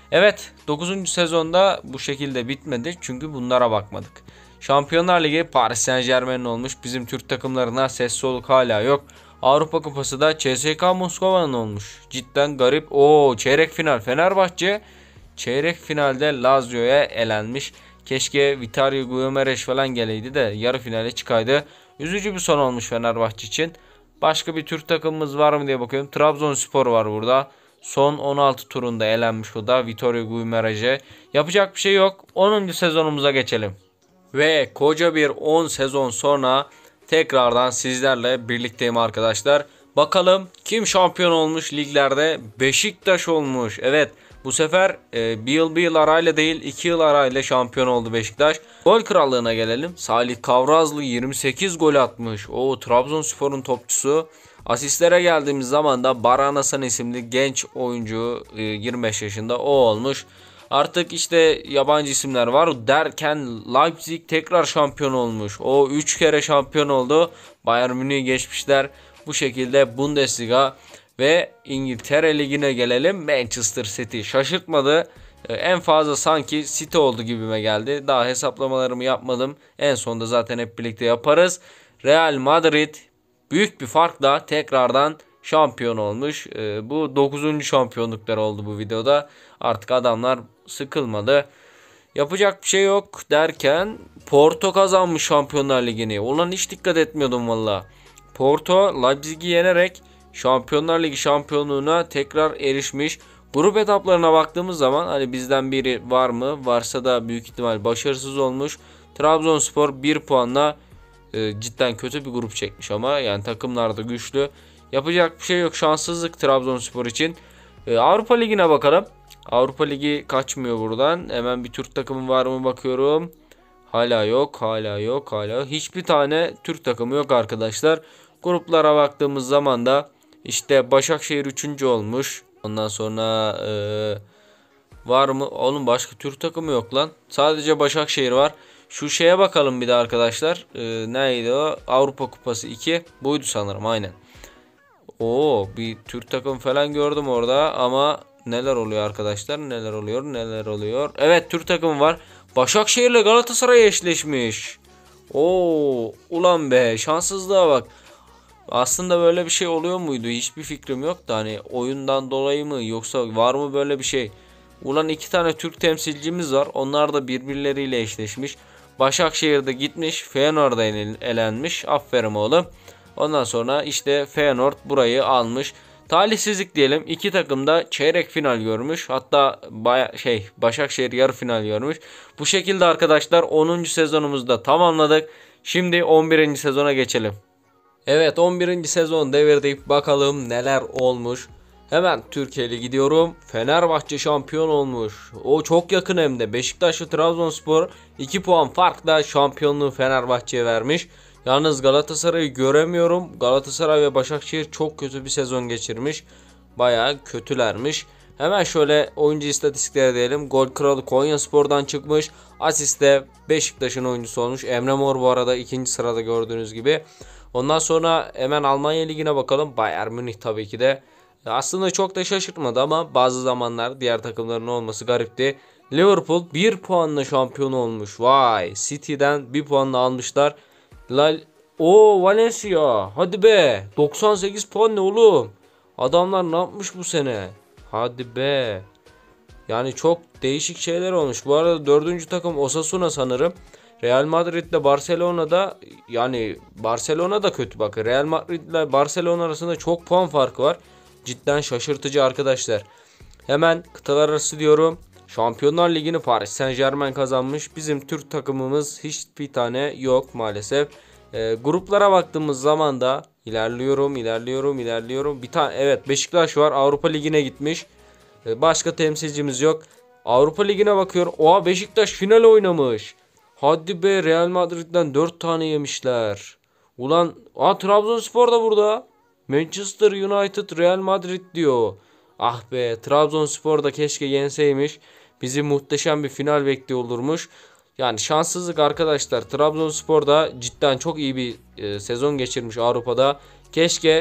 [SPEAKER 1] Evet, dokuzuncu sezonda bu şekilde bitmedi çünkü bunlara bakmadık. Şampiyonlar Ligi Paris Saint-Germain'in olmuş. Bizim Türk takımlarına ses soluk hala yok. Avrupa Kupası da C S K A Moskova'nın olmuş. Cidden garip. Oo, çeyrek final Fenerbahçe. Çeyrek finalde Lazio'ya elenmiş. Keşke Vitória Guimarães falan geleydi de yarı finale çıkaydı. Üzücü bir son olmuş Fenerbahçe için. Başka bir Türk takımımız var mı diye bakıyorum. Trabzonspor var burada. Son on altı turunda elenmiş o da Vitória Guimarães'e. Yapacak bir şey yok. onuncu sezonumuza geçelim. Ve koca bir on sezon sonra tekrardan sizlerle birlikteyim arkadaşlar. Bakalım kim şampiyon olmuş liglerde? Beşiktaş olmuş. Evet, bu sefer e, bir yıl bir yıl arayla değil iki yıl arayla şampiyon oldu Beşiktaş. Gol krallığına gelelim. Salih Kavrazlı yirmi sekiz gol atmış. O Trabzonspor'un topçusu. Asistlere geldiğimiz zaman da Baran Hasan isimli genç oyuncu e, yirmi beş yaşında o olmuş. Artık işte yabancı isimler var derken Leipzig tekrar şampiyon olmuş. O üç kere şampiyon oldu. Bayern Münih'i geçmişler. Bu şekilde Bundesliga ve İngiltere Ligi'ne gelelim. Manchester City şaşırtmadı. En fazla sanki City oldu gibime geldi. Daha hesaplamalarımı yapmadım. En sonunda zaten hep birlikte yaparız. Real Madrid büyük bir farkla tekrardan şampiyon olmuş. Bu dokuzuncu şampiyonlukları oldu bu videoda. Artık adamlar sıkılmadı. Yapacak bir şey yok derken Porto kazanmış Şampiyonlar Ligi'ni. Ulan hiç dikkat etmiyordum valla. Porto Leipzig'i yenerek Şampiyonlar Ligi şampiyonluğuna tekrar erişmiş. Grup etaplarına baktığımız zaman hani bizden biri var mı? Varsa da büyük ihtimal başarısız olmuş. Trabzonspor bir puanla e, cidden kötü bir grup çekmiş ama yani takımlar da güçlü. Yapacak bir şey yok. Şanssızlık Trabzonspor için. E, Avrupa Ligi'ne bakalım. Avrupa Ligi kaçmıyor buradan. Hemen bir Türk takımı var mı bakıyorum. Hala yok, hala yok, hala yok. Hiçbir tane Türk takımı yok arkadaşlar. Gruplara baktığımız zaman da işte Başakşehir üçüncü olmuş. Ondan sonra e, var mı? Oğlum başka Türk takımı yok lan. Sadece Başakşehir var. Şu şeye bakalım bir de arkadaşlar. E, neydi o? Avrupa Kupası iki. Buydu sanırım aynen. Oo, bir Türk takım falan gördüm orada ama neler oluyor arkadaşlar? Neler oluyor? Neler oluyor? Evet, Türk takımı var. Başakşehir'le Galatasaray eşleşmiş. Oo, ulan be, şanssızlığa bak. Aslında böyle bir şey oluyor muydu? Hiçbir fikrim yok da hani oyundan dolayı mı yoksa var mı böyle bir şey? Ulan iki tane Türk temsilcimiz var. Onlar da birbirleriyle eşleşmiş. Başakşehir'de gitmiş, Feyenoord'a elenmiş. Aferin oğlum. Ondan sonra işte Feyenoord burayı almış. Talihsizlik diyelim. İki takım da çeyrek final görmüş. Hatta baya, şey Başakşehir yarı final görmüş. Bu şekilde arkadaşlar onuncu sezonumuzu da tamamladık. Şimdi on birinci sezona geçelim. Evet, on birinci sezon devirdik. Bakalım neler olmuş. Hemen Türkiye'ye gidiyorum. Fenerbahçe şampiyon olmuş. O çok yakın hem de. Beşiktaş'la Trabzonspor iki puan farkla şampiyonluğu Fenerbahçe'ye vermiş. Yalnız Galatasaray'ı göremiyorum. Galatasaray ve Başakşehir çok kötü bir sezon geçirmiş. Bayağı kötülermiş. Hemen şöyle oyuncu istatistikleri diyelim. Gol kralı Konyaspor'dan çıkmış. Asiste Beşiktaş'ın oyuncusu olmuş. Emre Mor bu arada ikinci sırada gördüğünüz gibi. Ondan sonra hemen Almanya Ligi'ne bakalım. Bayern Münih tabii ki de. Aslında çok da şaşırtmadı ama bazı zamanlar diğer takımların olması garipti. Liverpool bir puanla şampiyon olmuş. Vay, City'den bir puanla almışlar. Lal o Valencia. Hadi be. doksan sekiz puan ne oğlum? Adamlar ne yapmış bu sene? Hadi be. Yani çok değişik şeyler olmuş. Bu arada dördüncü takım Osasuna sanırım. Real Madrid ile Barcelona'da yani Barcelona da kötü bak. Real Madrid ile Barcelona arasında çok puan farkı var. Cidden şaşırtıcı arkadaşlar. Hemen kıtalar arası diyorum. Şampiyonlar Ligi'ni Paris Saint-Germain kazanmış. Bizim Türk takımımız hiçbir tane yok maalesef. E, gruplara baktığımız zaman da ilerliyorum, ilerliyorum, ilerliyorum. Bir tane evet Beşiktaş var. Avrupa Ligi'ne gitmiş. E, başka temsilcimiz yok. Avrupa Ligi'ne bakıyorum. Oha, Beşiktaş final oynamış. Hadi be, Real Madrid'den dört tane yemişler. Ulan aa, Trabzonspor da burada. Manchester United Real Madrid diyor. Ah be, Trabzonspor da keşke yenseymiş. Bizi muhteşem bir final bekliyor olurmuş. Yani şanssızlık arkadaşlar. Trabzonspor da cidden çok iyi bir e, sezon geçirmiş Avrupa'da. Keşke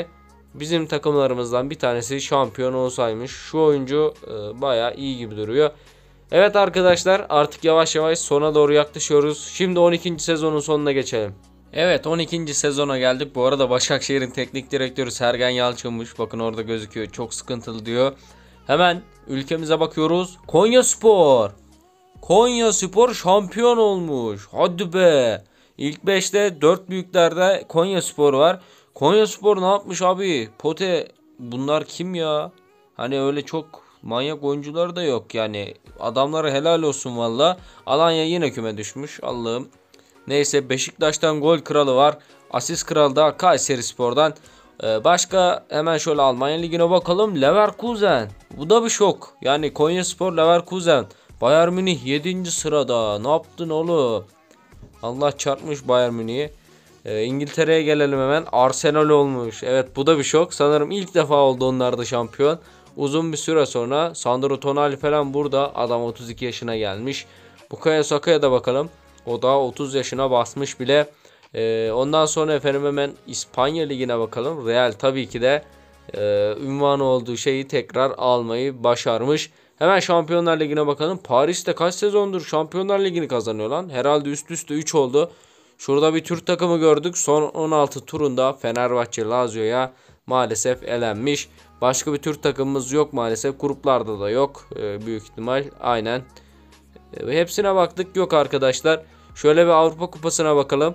[SPEAKER 1] Bizim takımlarımızdan bir tanesi şampiyon olsaymış. Şu oyuncu e, bayağı iyi gibi duruyor. Evet arkadaşlar, artık yavaş yavaş sona doğru yaklaşıyoruz. Şimdi on ikinci sezonun sonuna geçelim. Evet, on ikinci sezona geldik. Bu arada Başakşehir'in teknik direktörü Sergen Yalçın'mış. Bakın orada gözüküyor. Çok sıkıntılı diyor. Hemen ülkemize bakıyoruz. Konyaspor. Konyaspor şampiyon olmuş. Hadi be. İlk beşte dört büyüklerde Konyaspor var. Konyaspor ne yapmış abi? Pote, bunlar kim ya? Hani öyle çok manyak oyuncular da yok yani. Adamlara helal olsun valla. Alanya yine küme düşmüş. Allah'ım. Neyse, Beşiktaş'tan gol kralı var. Asist kralı da Kayserispor'dan. Ee, başka hemen şöyle Almanya Ligi'ne bakalım. Leverkusen. Bu da bir şok. Yani Konyaspor, Leverkusen. Bayern Münih yedinci sırada. Ne yaptın oğlum? Allah çarpmış Bayern Münih'i. Ee, İngiltere'ye gelelim hemen. Arsenal olmuş. Evet, bu da bir şok. Sanırım ilk defa oldu onlar da şampiyon. Uzun bir süre sonra Sandro Tonali falan burada. Adam otuz iki yaşına gelmiş. Bukayo Saka'ya da bakalım. O da otuz yaşına basmış bile. Ee, ondan sonra efendim hemen İspanya Ligi'ne bakalım. Real tabii ki de e, ünvanı olduğu şeyi tekrar almayı başarmış. Hemen Şampiyonlar Ligi'ne bakalım. Paris'te kaç sezondur Şampiyonlar Ligi'ni kazanıyor lan? Herhalde üst üste üç oldu. Şurada bir Türk takımı gördük. Son on altı turunda Fenerbahçe Lazio'ya maalesef elenmiş. Başka bir Türk takımımız yok maalesef. Gruplarda da yok. Ee, büyük ihtimal aynen. Ee, hepsine baktık, yok arkadaşlar. Şöyle bir Avrupa Kupası'na bakalım.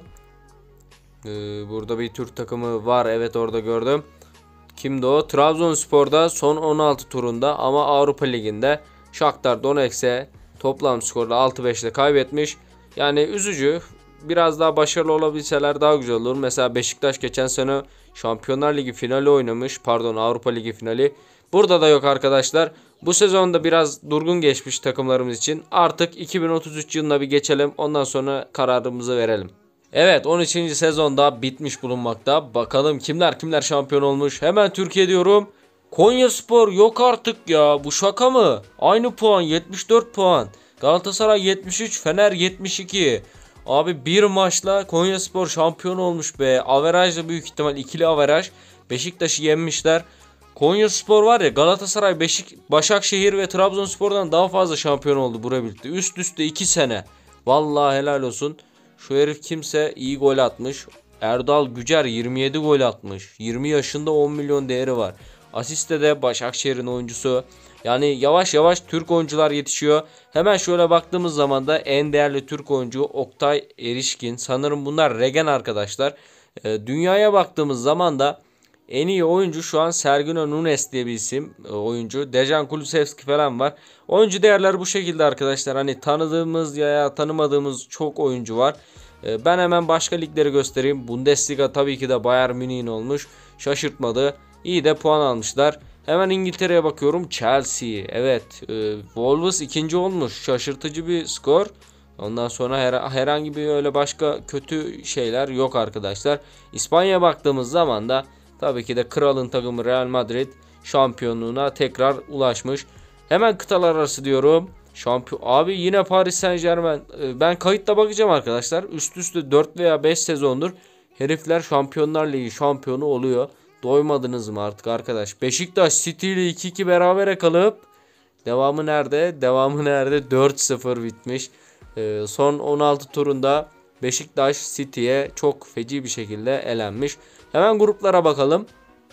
[SPEAKER 1] Ee, burada bir Türk takımı var. Evet, orada gördüm. Kimdi o? Trabzonspor'da son on altı turunda ama Avrupa Ligi'nde Shakhtar Donetsk'e toplam skorla altı beş ile kaybetmiş. Yani üzücü. Biraz daha başarılı olabilseler daha güzel olur. Mesela Beşiktaş geçen sene Şampiyonlar Ligi finali oynamış. Pardon, Avrupa Ligi finali. Burada da yok arkadaşlar. Bu sezonda biraz durgun geçmiş takımlarımız için. Artık iki bin otuz üç yılına bir geçelim. Ondan sonra kararımızı verelim. Evet, on üçüncü sezonda bitmiş bulunmakta. Bakalım kimler kimler şampiyon olmuş. Hemen Türkiye diyorum. Konyaspor yok artık ya. Bu şaka mı? Aynı puan, yetmiş dört puan. Galatasaray yetmiş üç, Fener yetmiş iki. Abi bir maçla Konyaspor şampiyon olmuş be. Averajla büyük ihtimal ikili averaj. Beşiktaş'ı yenmişler. Konyaspor var ya, Galatasaray, Beşik, Başakşehir ve Trabzonspor'dan daha fazla şampiyon oldu buraya birlikte. Üst üste iki sene. Vallahi helal olsun. Şu herif kimse iyi gol atmış. Erdal Gücer yirmi yedi gol atmış. yirmi yaşında on milyon değeri var. Asiste de Başakşehir'in oyuncusu. Yani yavaş yavaş Türk oyuncular yetişiyor. Hemen şöyle baktığımız zaman da en değerli Türk oyuncu Oktay Erişkin. Sanırım bunlar regen arkadaşlar. E, dünyaya baktığımız zaman da en iyi oyuncu şu an Sergio Nunes diye bir isim e, oyuncu. Dejan Kulusevski falan var. Oyuncu değerler bu şekilde arkadaşlar. Hani tanıdığımız ya tanımadığımız çok oyuncu var. E, ben hemen başka ligleri göstereyim. Bundesliga tabii ki de Bayern Münih'in olmuş. Şaşırtmadı. İyi de puan almışlar. Hemen İngiltere'ye bakıyorum. Chelsea. Evet. E, Wolves ikinci olmuş. Şaşırtıcı bir skor. Ondan sonra her, herhangi bir öyle başka kötü şeyler yok arkadaşlar. İspanya'ya baktığımız zaman da tabii ki de kralın takımı Real Madrid şampiyonluğuna tekrar ulaşmış. Hemen kıtalar arası diyorum. Şampiyon abi, yine Paris Saint-Germain. E, ben kayıtta bakacağım arkadaşlar. Üst üste dört veya beş sezondur herifler Şampiyonlar Ligi şampiyonu oluyor. Doymadınız mı artık arkadaş? Beşiktaş City ile iki iki berabere kalıp devamı nerede? Devamı nerede? dört sıfır bitmiş. Ee, son on altı turunda Beşiktaş City'ye çok feci bir şekilde elenmiş. Hemen gruplara bakalım.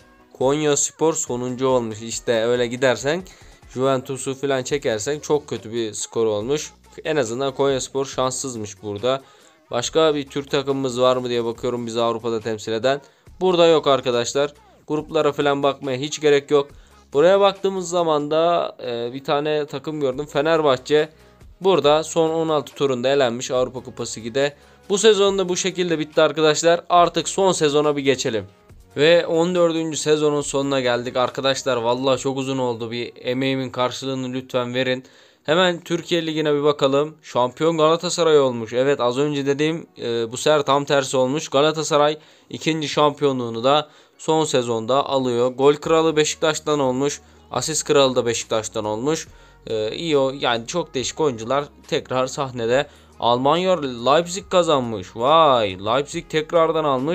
[SPEAKER 1] Konyaspor sonuncu olmuş. İşte öyle gidersen, Juventus'u falan çekersen çok kötü bir skor olmuş. En azından Konyaspor şanssızmış burada. Başka bir Türk takımımız var mı diye bakıyorum, bizi Avrupa'da temsil eden. Burada yok arkadaşlar. Gruplara falan bakmaya hiç gerek yok. Buraya baktığımız zaman da e, bir tane takım gördüm. Fenerbahçe burada son on altı turunda elenmiş Avrupa Kupası iki'de. Bu sezon da bu şekilde bitti arkadaşlar. Artık son sezona bir geçelim. Ve on dördüncü sezonun sonuna geldik arkadaşlar. Vallahi çok uzun oldu. Bir emeğimin karşılığını lütfen verin. Hemen Türkiye Ligi'ne bir bakalım. Şampiyon Galatasaray olmuş. Evet, az önce dediğim e, bu sefer tam tersi olmuş. Galatasaray ikinci şampiyonluğunu da son sezonda alıyor. Gol kralı Beşiktaş'tan olmuş. Asist kralı da Beşiktaş'tan olmuş. E, iyi o, yani çok değişik oyuncular tekrar sahnede. Almanya Leipzig kazanmış. Vay, Leipzig tekrardan almış.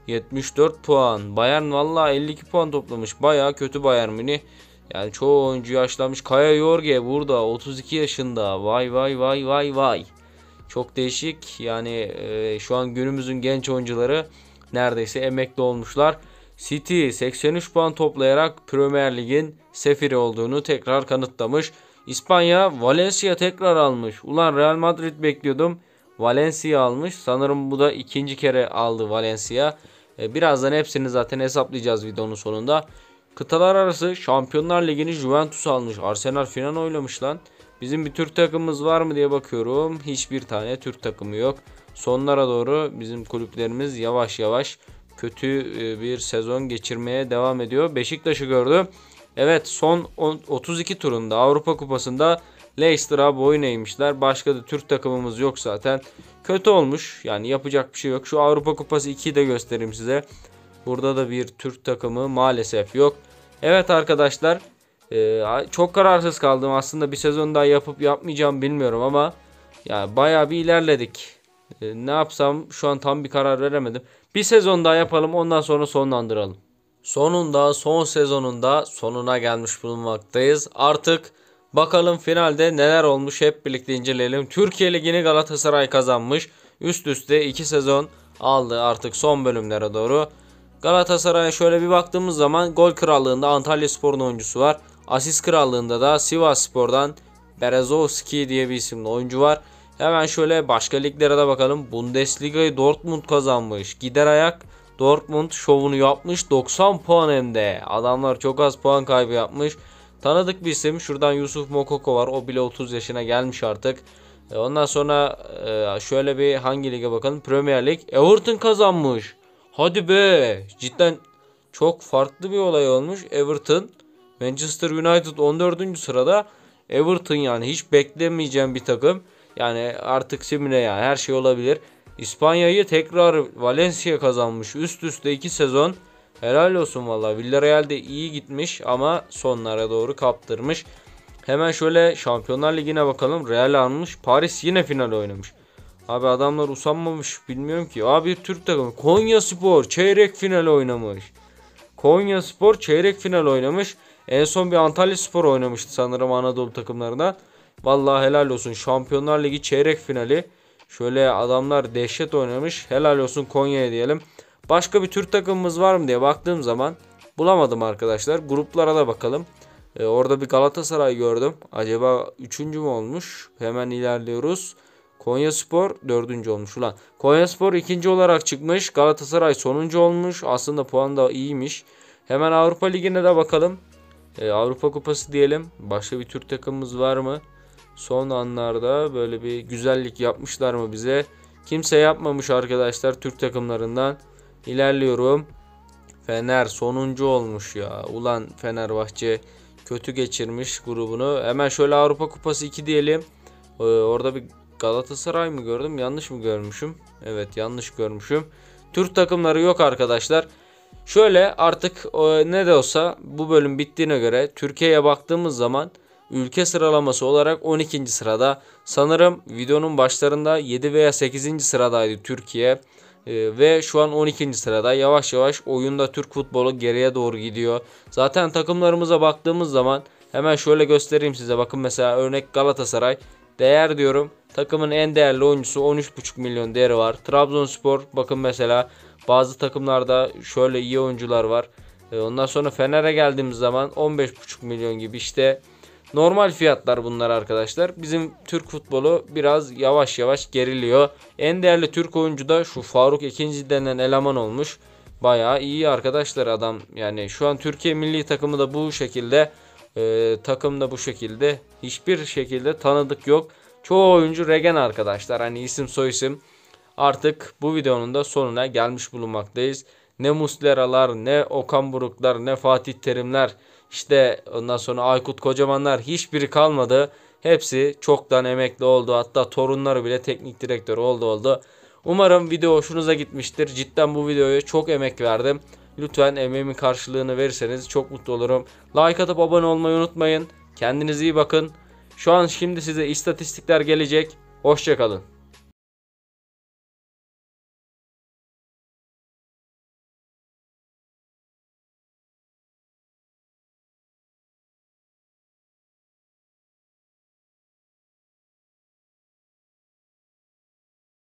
[SPEAKER 1] yetmiş dört puan. Bayern vallahi elli iki puan toplamış. Baya kötü Bayern Münih. Yani çoğu oyuncu yaşlanmış. Kaya Jorge burada otuz iki yaşında. Vay vay vay vay vay. Çok değişik. Yani e, şu an günümüzün genç oyuncuları neredeyse emekli olmuşlar. City seksen üç puan toplayarak Premier Lig'in sefiri olduğunu tekrar kanıtlamış. İspanya Valencia tekrar almış. Ulan Real Madrid bekliyordum. Valencia almış. Sanırım bu da ikinci kere aldı Valencia. E, birazdan hepsini zaten hesaplayacağız videonun sonunda. Kıtalar arası Şampiyonlar Ligi'ni Juventus almış. Arsenal final oynamış lan. Bizim bir Türk takımımız var mı diye bakıyorum. Hiçbir tane Türk takımı yok. Sonlara doğru bizim kulüplerimiz yavaş yavaş kötü bir sezon geçirmeye devam ediyor. Beşiktaş'ı gördüm. Evet, son otuz iki turunda Avrupa Kupası'nda Leicester'a boyun eğmişler. Başka da Türk takımımız yok zaten. Kötü olmuş. Yani yapacak bir şey yok. Şu Avrupa Kupası ikiyi de göstereyim size. Burada da bir Türk takımı maalesef yok. Evet arkadaşlar. Ee, çok kararsız kaldım. Aslında bir sezon daha yapıp yapmayacağım bilmiyorum ama ya bayağı bir ilerledik. Ee, ne yapsam şu an tam bir karar veremedim. Bir sezon daha yapalım, ondan sonra sonlandıralım. Sonunda son sezonunda sonuna gelmiş bulunmaktayız. Artık bakalım finalde neler olmuş, hep birlikte inceleyelim. Türkiye Ligi'ni Galatasaray kazanmış. Üst üste iki sezon aldı artık son bölümlere doğru. Galatasaray'a şöyle bir baktığımız zaman gol krallığında Antalyaspor'un oyuncusu var. Asist krallığında da Sivasspor'dan Berezovski diye bir isimli oyuncu var. Hemen şöyle başka liglere de bakalım. Bundesliga'yı Dortmund kazanmış. Gider ayak Dortmund şovunu yapmış. doksan puan hem de. Adamlar çok az puan kaybı yapmış. Tanıdık bir isim. Şuradan Yusuf Mokoko var. O bile otuz yaşına gelmiş artık. Ondan sonra şöyle bir hangi lige bakalım. Premier Lig. Everton kazanmış. Hadi be. Cidden çok farklı bir olay olmuş. Everton. Manchester United on dördüncü sırada. Everton yani hiç beklemeyeceğim bir takım. Yani artık simle ya, her şey olabilir. İspanya'yı tekrar Valencia kazanmış. Üst üste iki sezon. Helal olsun valla. Villarreal de iyi gitmiş ama sonlara doğru kaptırmış. Hemen şöyle Şampiyonlar Ligi'ne bakalım. Real almış. Paris yine final oynamış. Abi adamlar usanmamış, bilmiyorum ki. Abi Türk takımı Konyaspor çeyrek final oynamış. Konyaspor çeyrek final oynamış. En son bir Antalyaspor oynamıştı sanırım Anadolu takımlarına. Vallahi helal olsun. Şampiyonlar Ligi çeyrek finali. Şöyle adamlar dehşet oynamış. Helal olsun Konya'ya diyelim. Başka bir Türk takımımız var mı diye baktığım zaman bulamadım arkadaşlar. Gruplara da bakalım. Ee, orada bir Galatasaray gördüm. Acaba üçüncü mü olmuş? Hemen ilerliyoruz. Konyaspor dördüncü olmuş ulan. Konyaspor ikinci olarak çıkmış. Galatasaray sonuncu olmuş. Aslında puan da iyiymiş. Hemen Avrupa Ligi'ne de bakalım. Ee, Avrupa Kupası diyelim. Başka bir Türk takımımız var mı? Son anlarda böyle bir güzellik yapmışlar mı bize? Kimse yapmamış arkadaşlar Türk takımlarından. İlerliyorum. Fener sonuncu olmuş ya. Ulan Fenerbahçe kötü geçirmiş grubunu. Hemen şöyle Avrupa Kupası iki diyelim. Ee, orada bir Galatasaray mı gördüm? Yanlış mı görmüşüm? Evet, yanlış görmüşüm. Türk takımları yok arkadaşlar. Şöyle artık ne de olsa bu bölüm bittiğine göre Türkiye'ye baktığımız zaman ülke sıralaması olarak on ikinci sırada. Sanırım videonun başlarında yedi veya sekizinci sıradaydı Türkiye. Ee, ve şu an on ikinci sırada. Yavaş yavaş oyunda Türk futbolu geriye doğru gidiyor. Zaten takımlarımıza baktığımız zaman hemen şöyle göstereyim size. Bakın mesela örnek Galatasaray. Değer diyorum. Takımın en değerli oyuncusu on üç buçuk milyon değeri var. Trabzonspor bakın mesela bazı takımlarda şöyle iyi oyuncular var. Ee, ondan sonra Fener'e geldiğimiz zaman on beş buçuk milyon gibi işte. Normal fiyatlar bunlar arkadaşlar. Bizim Türk futbolu biraz yavaş yavaş geriliyor. En değerli Türk oyuncu da şu Faruk Ekinci denen eleman olmuş. Bayağı iyi arkadaşlar adam. Yani şu an Türkiye milli takımı da bu şekilde. E, takım da bu şekilde. Hiçbir şekilde tanıdık yok. Çoğu oyuncu regen arkadaşlar. Hani isim soyisim. Artık bu videonun da sonuna gelmiş bulunmaktayız. Ne Muslera'lar, ne Okan Buruklar, ne Fatih Terimler, işte ondan sonra Aykut Kocamanlar hiçbiri kalmadı. Hepsi çoktan emekli oldu. Hatta torunları bile teknik direktör oldu oldu. Umarım video hoşunuza gitmiştir. Cidden bu videoya çok emek verdim. Lütfen emeğimin karşılığını verirseniz çok mutlu olurum. Like atıp abone olmayı unutmayın. Kendinize iyi bakın. Şu an şimdi size istatistikler gelecek. Hoşça kalın.